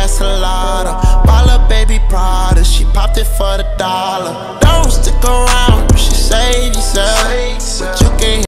that's a lot. Baller baby Prada, she popped it for the dollar.